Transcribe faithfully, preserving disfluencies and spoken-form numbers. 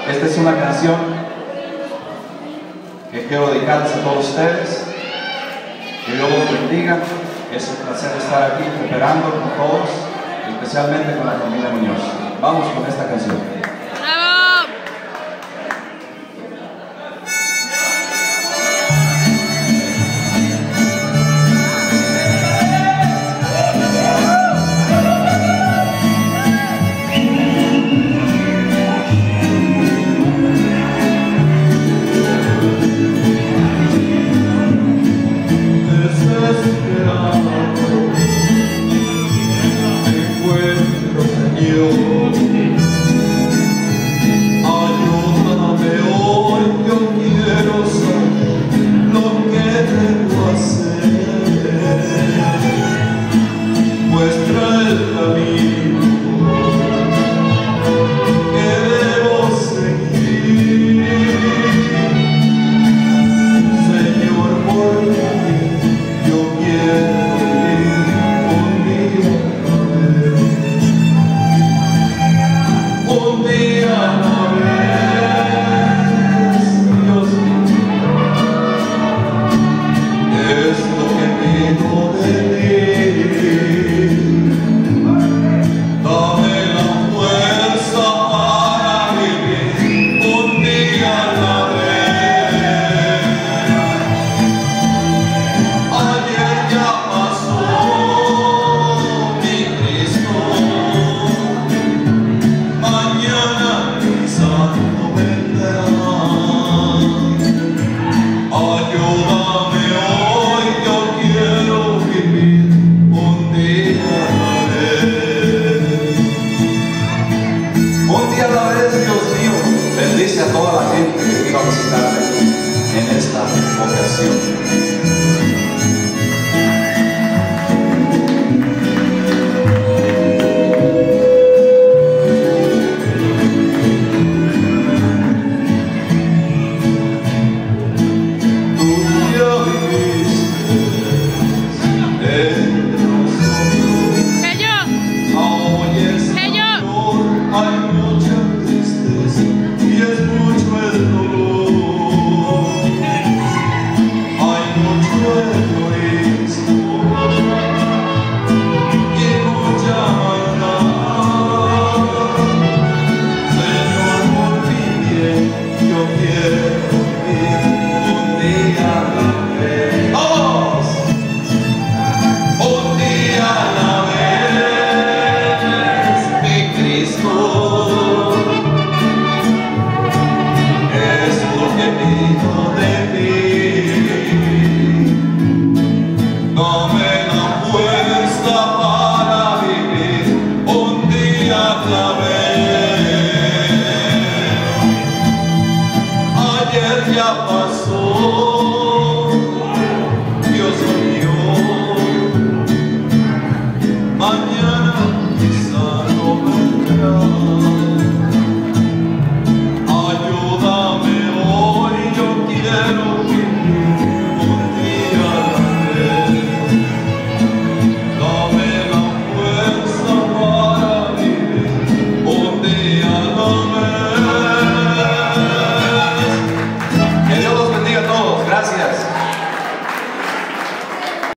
Esta es una canción que quiero dedicarles a todos ustedes. Que Dios los bendiga. Es un placer estar aquí cooperando con todos, especialmente con la familia Muñoz. Vamos con esta canción. Bendice a toda la gente que vino a visitarme en esta ocasión. Mañana